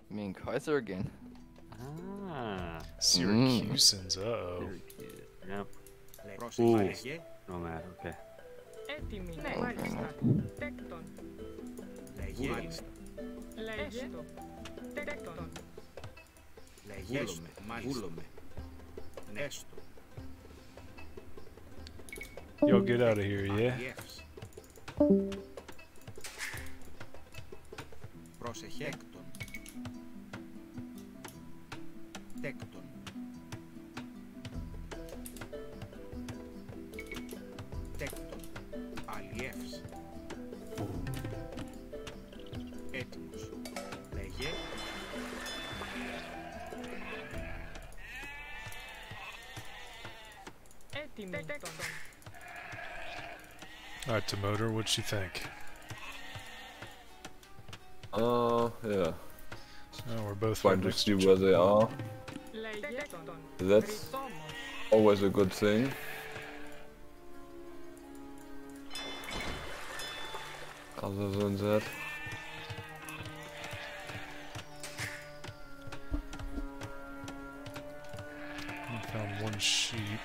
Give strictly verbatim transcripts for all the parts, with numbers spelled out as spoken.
You mean Kaiser again? Ah. Syracusans, uh oh. Yep. Ooh. Nomad, okay. Έτοιμοι. Oh, Ναι, very μάλιστα. nice. Τέκτον. Λέγε. Έστω. Τέκτον. Λέγε. Βούλομαι. Έστω. Yo, get out of here, yeah? Πρόσεχε. Τέκτον. Τέκτον. Τέκτον. Αλλιεύς. Έτοιμος. Λέγε. Έτοιμοι. Τέκτον. Alright, Tomotor, what you think? Uh, yeah. Oh, we're both Trying to see where they are. Λέγε τον. That's always a good thing. Other than that, I found one sheep.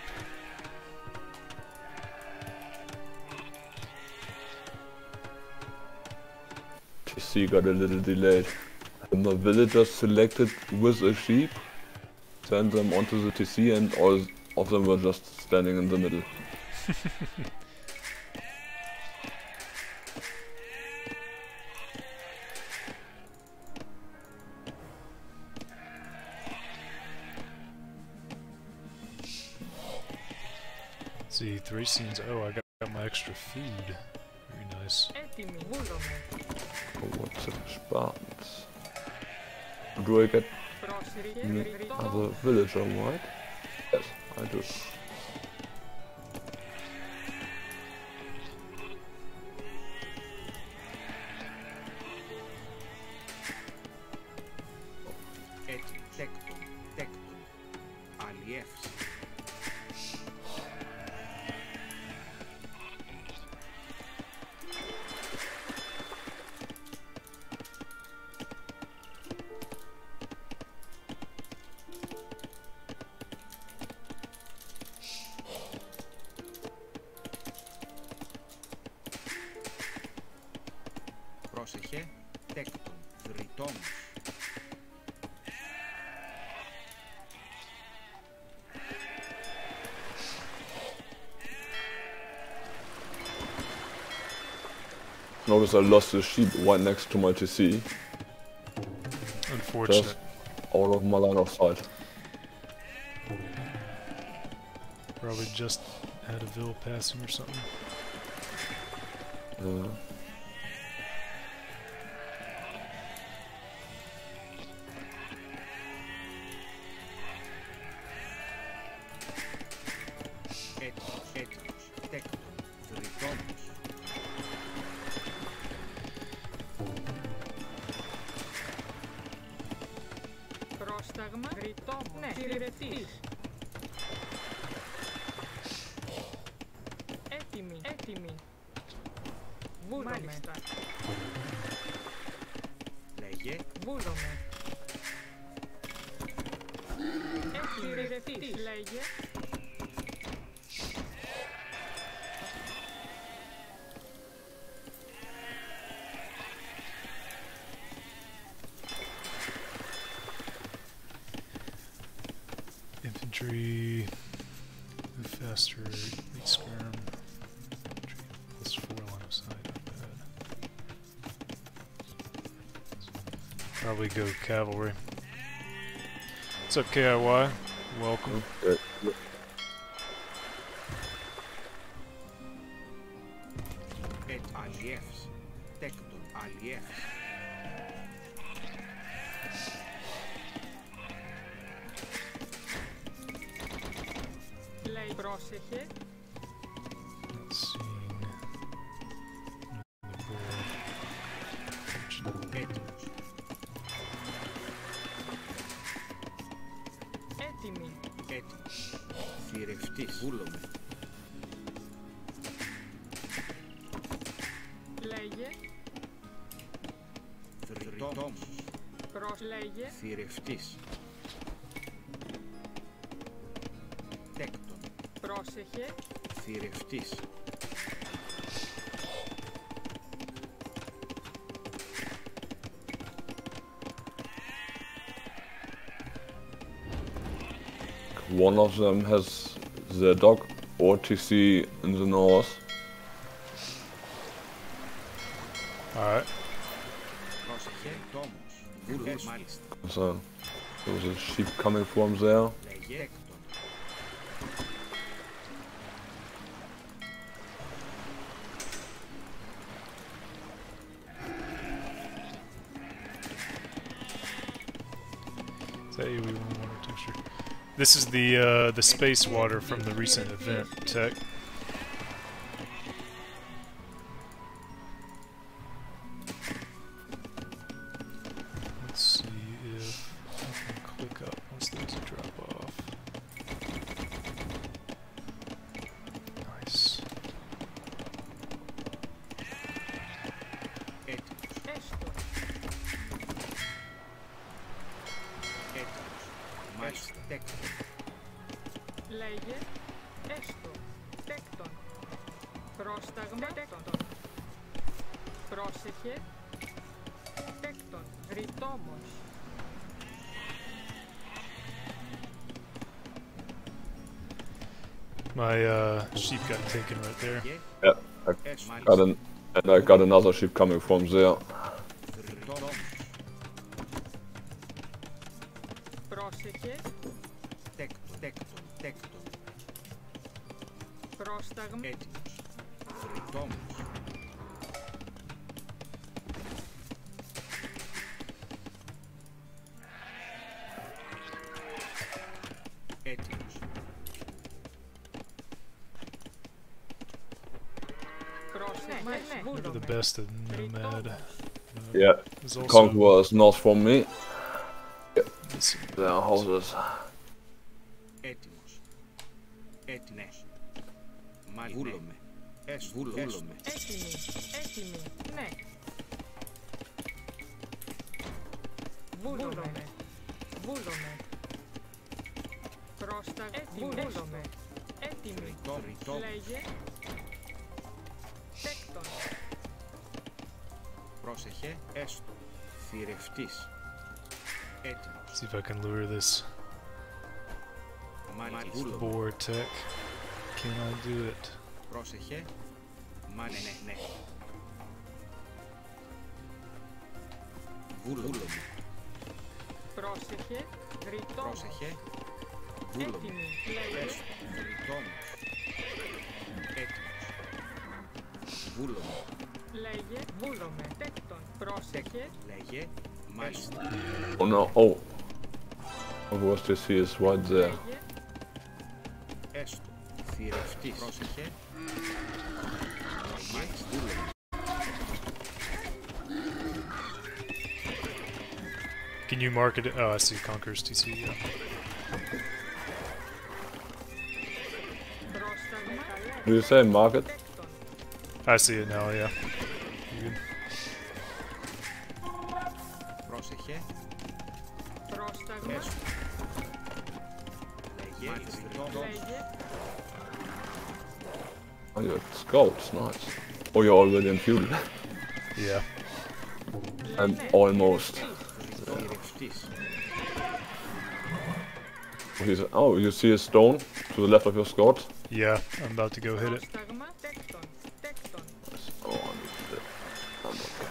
T C got a little delayed. The villagers selected with a sheep, sent them onto the T C, and all of them were just standing in the middle. See, Thracians. Oh, I got, got my extra food. Very nice. Έτοιμοι. Βούλομαι. Oh, what's the Spartans? Do I get another villager, right? Yes, I do. Έτσι. Τέκτον. Τέκτον. Αλλιεύς. Πρόσεχε. Τέκτον. Θρητόμους. Notice I lost the sheep right next to my T C. Unfortunate. Just out of my line of sight. Probably just had a Ville passing or something. Uh, Έτοιμος. Έτοιμος. Τέκτον. Θρητόμους. Πρόσταγμα. Γρητόμος. Ναι. Συρρετής. Έτοιμοι. Έτοιμοι. Βούλομαι. Μάλιστα. Λέγε. Βούλομαι. Έτοιμοι. Συρρετής. Λέγε. Infantry, move faster, lead skirm. Infantry plus four line of sight, not bad. Probably go cavalry. What's up, K I Y? Welcome. uh, Έτ. Αλλιεύς. Τέκτον. Αλλιεύς. Λέει πρόσεχε. Not seeing on the board. Έτοιμος. Έτοιμοι. Έτοιμος. Θηρευτής. Βούλομαι. Λέγε. Θρητόμους. Προσλέγε. Θηρευτής. Τέκτον. Πρόσεχε. Θηρευτής. One of them has the dog or T C in the north. Alright. Πρόσεχε. Τόμος. Βούλος. Μάλιστα. So there's a sheep coming from there. Λέγε. Τέκτον. Is that A O E one water texture? This is the uh, the space water from the recent event, Tech. Let's see if I can click up once there's a drop off. Nice. Έτοιμος. Έστω. Έτοιμος. Μάλιστα. Τέκτον. Λέγε. Έστω. Τέκτον. Πρόσταγμα. Τέκτον. Πρόσεχε. Τέκτον. Ρητόμος. My uh, sheep got taken right there. Yeah, I got an, and I got another sheep coming from there. Ρητόμος. Πρόσεχε. Τέκτον. Τέκτον. Τέκτον. Πρόσταγμα. Έτοιμος. Ρητόμος. Έτοιμος. Πρόσεχε. Maybe the Βούλομαι. best of Nomad. Uh, Yeah, there's also Conqueror is north from me. let's see, There are houses. Έτοιμος. Έτοιμος. Μάλιστα. Βούλομαι. Έσ, βούλομαι. Έτοιμη. Έτοιμη. Ναι. Βούλομαι. Βούλομαι. Πρόσταγμα. Βούλομαι. Έτοιμη. Ρητό, ρητό. Λέγε. Τέκτον. Πρόσεχε. Έστω. Θηρευτής. Έτοιμος. see if I can lure this Μάλιστα. Βούλομαι. boar, Tech. Can I do it? Πρόσεχε. Μάλιστα. Ναι, ναι. Βούλομαι. Πρόσεχε. Ρητό. Πρόσεχε. Βούλομαι. Έτοιμη. Λέγε. Έστω. Ρητόμος. Έτοιμος. Βούλομαι. Λέγε. Βούλομαι. Τέκτον. Πρόσεχε. Λέγε. Μάλιστα. Oh no, oh. Conqueror's T C is right there. Λέγε. Έστω. Θηρευτής. Πρόσεχε. Μάλιστα. Βούλομαι. Can you mark it? Oh, I see Conqueror's T C, yeah. Πρόσταγμα. Do you say market? Τέκτον. I see it now, yeah. You good? Πρόσεχε. Πρόσταγμα. Έστω. Λέγε. Ρητόμος. Λέγε. Oh, you got scouts, nice. Oh, you're already in feudal. Yeah. I'm almost. Θηρευτής. He's- Oh, you see a stone to the left of your scout? Yeah, I'm about to go hit it. Πρόσταγμα. Τέκτον. Τέκτον. Oh, I need to- I'm okay.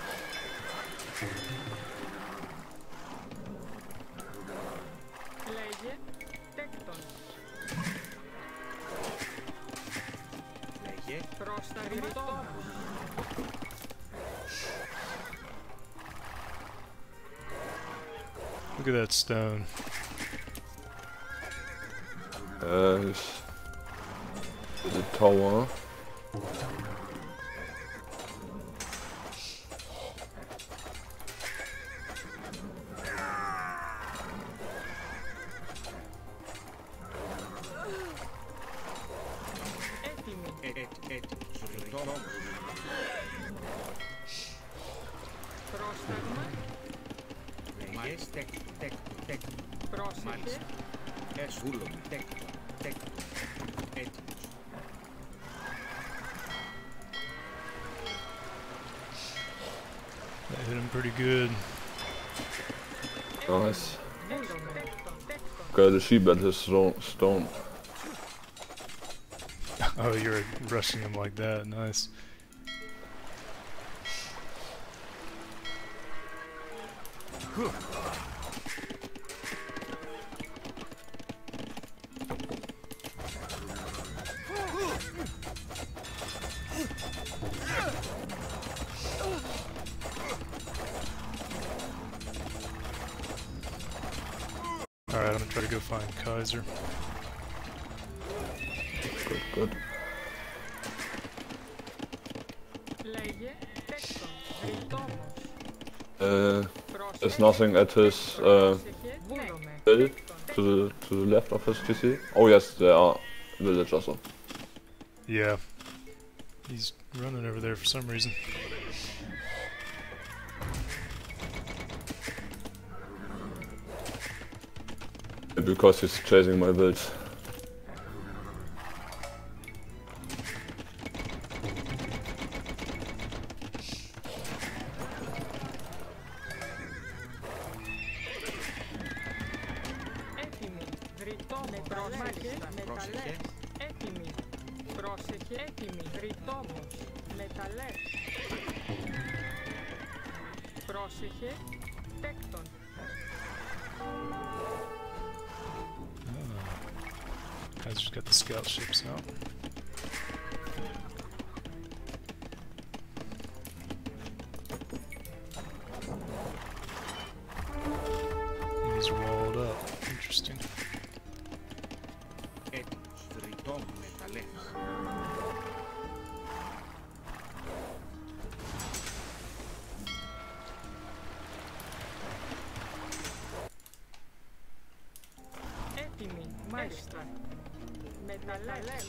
Λέγε. Τέκτον. Λέγε. Πρόσταγμα. Ρητόμος. Look at that stone. Uh, is is it tower? Έτοιμη. Ε, ε, έτοιμος. Ρητόμος. Πρόσταγμα. Λέγε. Προσεχές, τεκ, τεκ, τεκ. Πρόσεχε. Μάλιστα. Έσβουλο, τεκ, τεκ. Έτοιμος. That hit him pretty good. Nice. Δίδομαι. Τέκτον, τέκτον. Okay, the sheep at his stone. stone. Oh, you're rushing him like that. Nice. Alright, I'm gonna try to go find Kaiser. Good, good. Λέγε. Τέκτον. Ρητόμος. Uh, Πρόσεχε. there's nothing at his uh, Πρόσεχε. Βούλομαι. hill Τέκτον. to the to the left of his T C. Oh yes, there are villagers. Also. Yeah. He's running over there for some reason. Because he's chasing my build. Έτοιμη. Ρητόμο. Πρόσεχε. Μεταλλεύς. Έτοιμη. Πρόσεχε. Έτοιμη. Ρητόμος. Μεταλλεύς. Πρόσεχε. Τέκτον. Kaiser's got the scout ships out. He's walled up. Interesting. Έτοιμος. Ρητόμο, μεταλλεύς. Έτοιμη. Μάλιστα. Μεταλλεύς.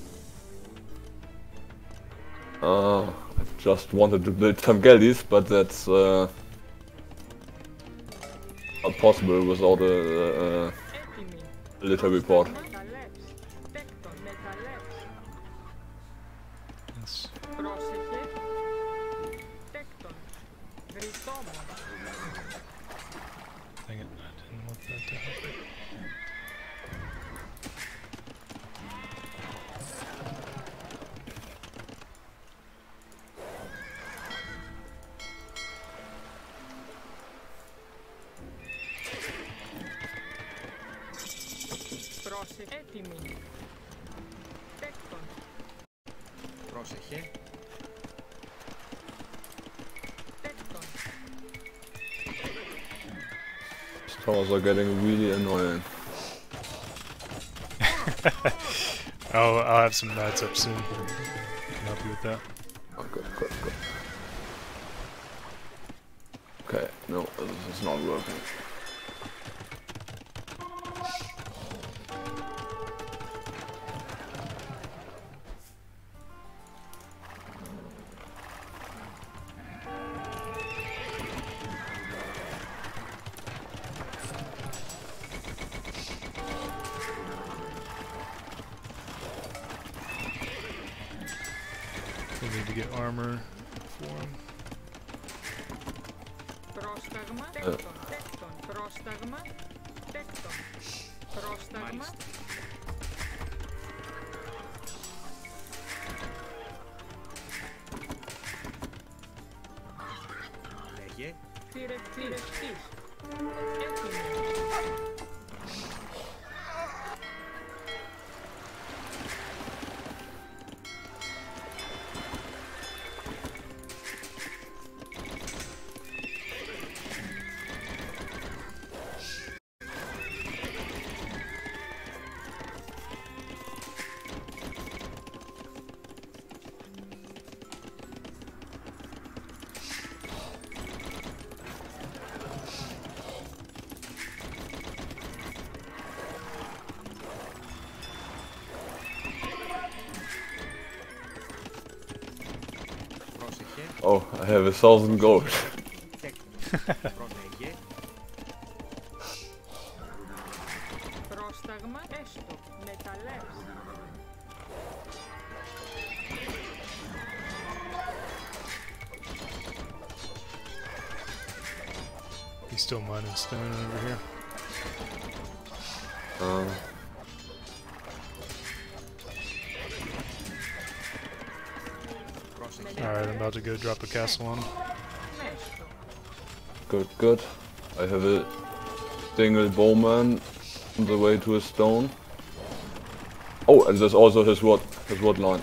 Uh, I just wanted to build some galleys, but that's uh, not possible without a, a, Έτοιμη. a little report. Μεταλλεύς. Τέκτον. Μεταλλεύς. Yes. Πρόσεχε. Τέκτον. Ρητόμος. Dang it, I didn't want that to happen. Πρόσεχε. Έτοιμη. Τέκτον. Πρόσεχε. Τέκτον. These towers are getting really annoying. I'll, I'll have some mats up soon. Can help you with that. Oh, good, good, good. Okay, no, this is not working. We need to get armor for him. Πρόσταγμα. Τέκτον. Τέκτον. Πρόσταγμα. Τέκτον. Πρόσταγμα. Μάλιστα. Λέγε. Θηρευτής. Έτοιμη. Πρόσεχε. Oh, I have a thousand gold. Τέκτον. Πρόσεχε. He's still mining stone over here. Uh, Alright, I'm about to go drop a castle on him. good, good. I have a single bowman on the way to a stone. Oh, and there's also his wood, his wood line.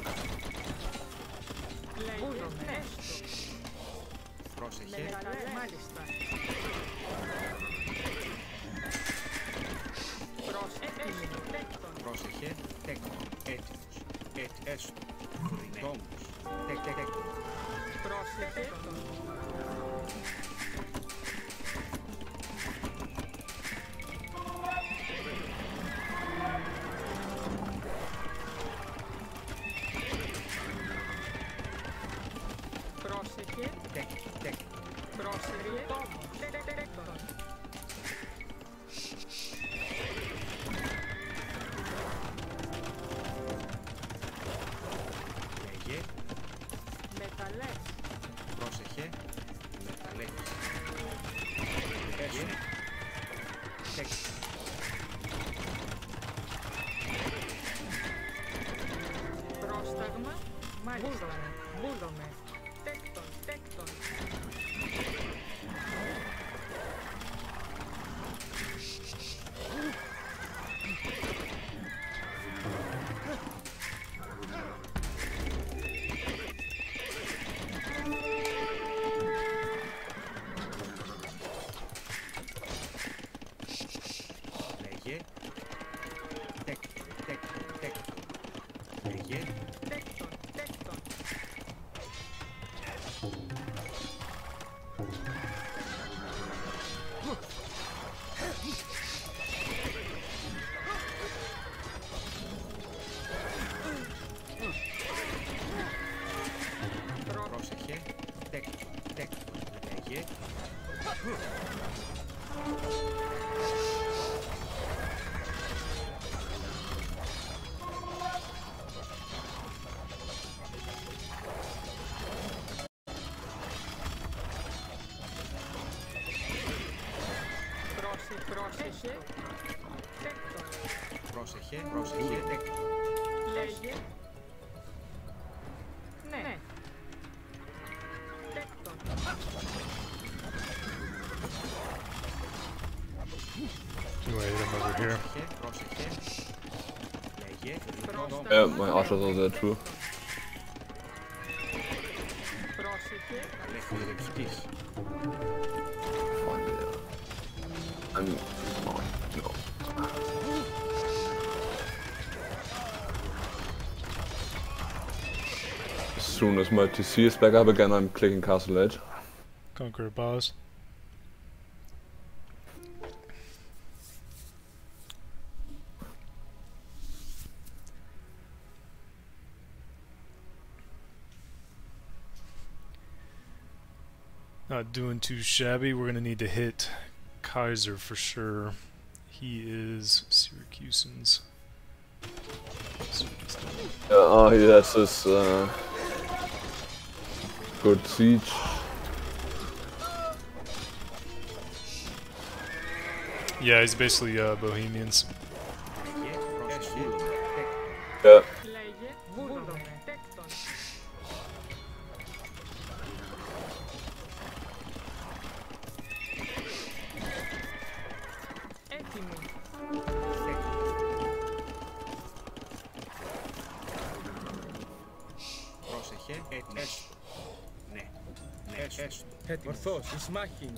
Πρόσεχε, πρόσεχε, τέκτο. Λέγε. Ναι. Τέκτο. Wait, I'm over here. Πρόσεχε, λέγε. Yeah, my archers are there too. Πρόσεχε. Αλεύθερευστής. Fine, yeah. I'm... Oh, no. As soon as my T C is back up again, I'm clicking Castle Edge. Conquer a boss. Not doing too shabby. We're gonna need to hit Kaiser for sure. He is Syracusan's. Yeah, oh, he has this uh, good siege. Yeah, he's basically uh, Bohemians. Yeah. Λέγε. Βούλδομε. Τέκτον. Έτοιμοι. Πρόσεχε, έστω. Ναι, ναι, έστω. Ορθώς, εις μάχην.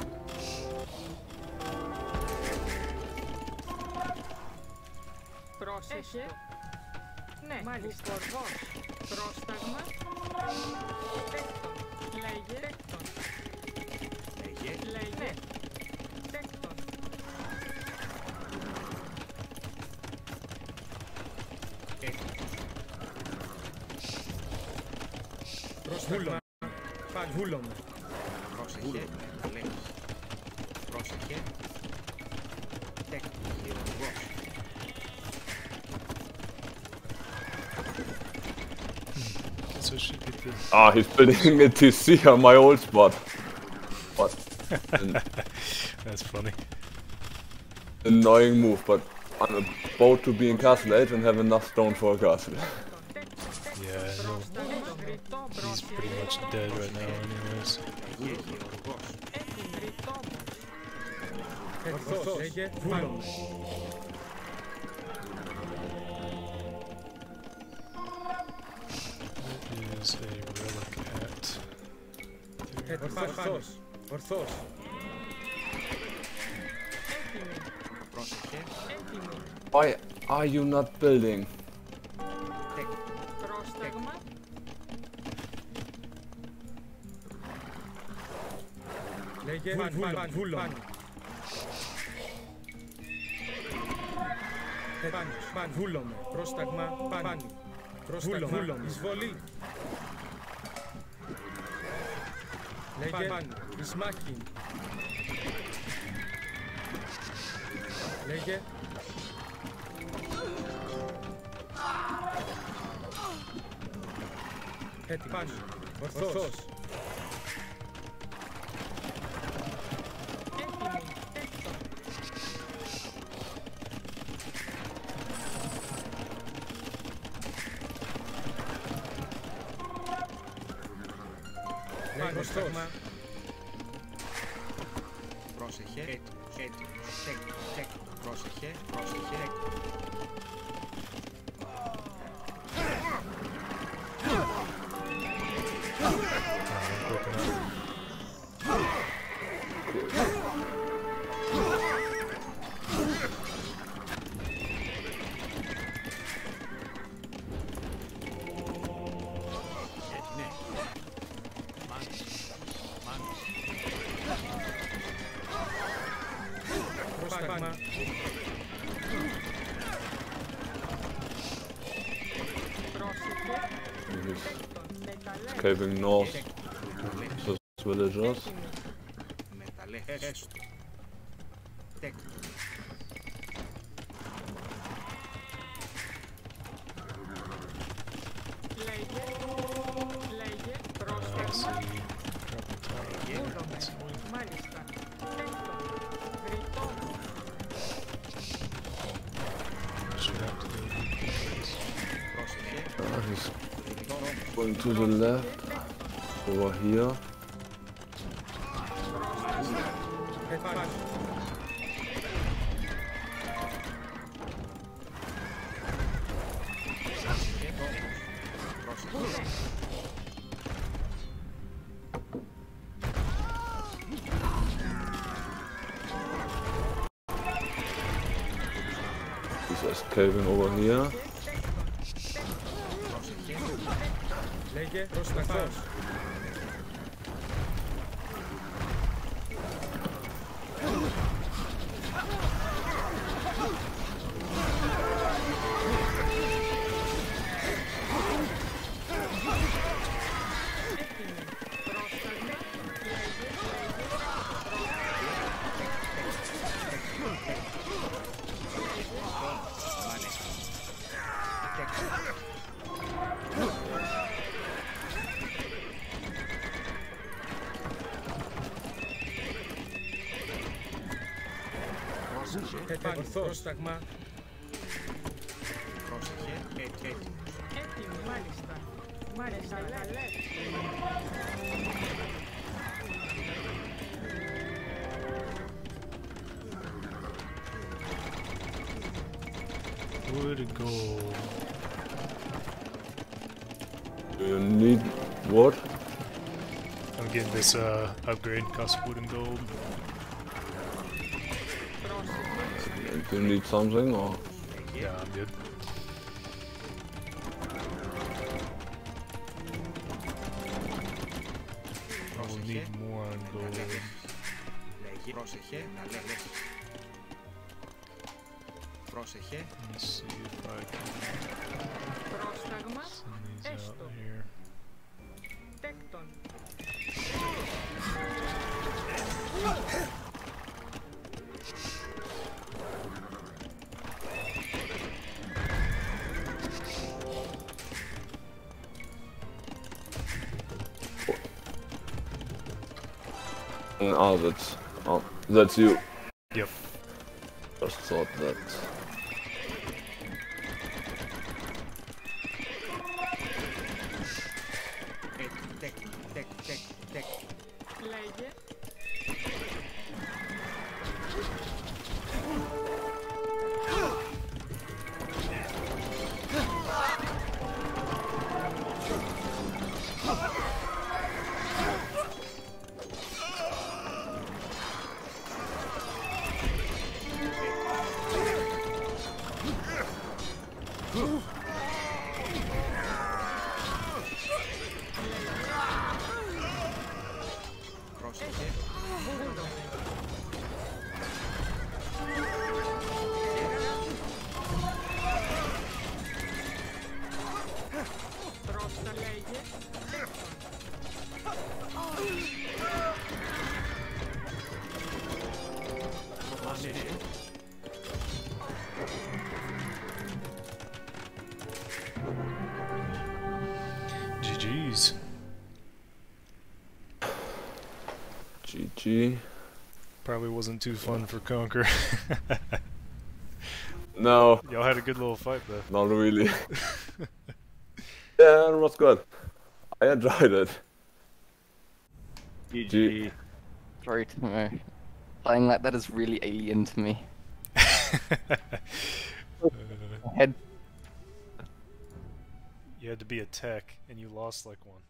Πρόσεχε. Ναι. Μάλιστα. Βουκορβός. Πρόσταγμα. Τέκτον. Λέγε. Τέκτον. Λέγε, Λέγε. Τέκτον. Πρόσεχε, βούλομαι. Πρόσεχε, αλεύθερος. Πρόσεχε, τέκτο, χειρουργός. So I should get the... Ah, he's building a T C on my old spot. What? That's funny. Annoying move, but I'm about to be in Castle eight and have enough stone for a castle. Yeah, I know. He's pretty much dead right now anyways. Ορθός, λέγε, βούλομαι. There is a relic at... Ορθός, ορθός. Πρόσεχε. Έτοιμοι. Why are you not building? Πρόσταγμα. Λέγε, βούλομαι. Πάνω, βούλομαι. Πρόσταγμα, πάνω. Πρόσταγμα, βούλομαι. Εισβολή. Λέγε, πάνω. Ισμάχη. Λέγε. Έτοιμος. Πάνω. Ορθός. Έτοιμοι. Έκτο. Λέγε, ορθός. Πρόσεχε, έτοιμος, έτοιμος, έτοιμος, έτοιμος. Πρόσεχε, πρόσεχε, έτοιμος. Πρόσταγμα. He's caving north to his villagers. Μεταλλεύσου. Τέκτο. Λέγε. Λέγε. Uh, Πρόσταγμα. see, drop a tower. Βούλομαι. Μάλιστα. Έκτο. Γρητόμο. Should have to go this. Πρόσεχε. Uh, he's going to the left, over here. Επάνω. Πρόσεχε. He's just caving over here. Λέγε, πρόσταγμα. Έτοιμοι. Πρόσταγμα. Λέγε. Επάνω, πρόσταγμα. Πρόσεχε. Έτοιμος. Έτοιμοι. Μάλιστα. Μάλιστα. Καλές. Wood gold. Do you need what? I'm getting this uh, upgrade, cost wood and gold. Do you need something or? Yeah, I'm good. I will need more on gold. Λέγε. Πρόσεχε. Να λέγες. Πρόσεχε. Let me see if I can Πρόσταγμα. send these Έστω. out here. Τέκτον. Uh, Mm, ah, that's... Oh, that's you. Yep. Just thought that... Τεκ, τεκ, τεκ, τεκ, τεκ. Λέγε. Πρόσεχε. Πρόστα λέγε. G G's. G G. Probably wasn't too fun for Conquer. No, Y'all had a good little fight though. not really. Yeah, it was good. I enjoyed it. G G. G. Sorry, Timo. Playing like that is really alien to me. Uh, Head you had to be a tech, and you lost like one.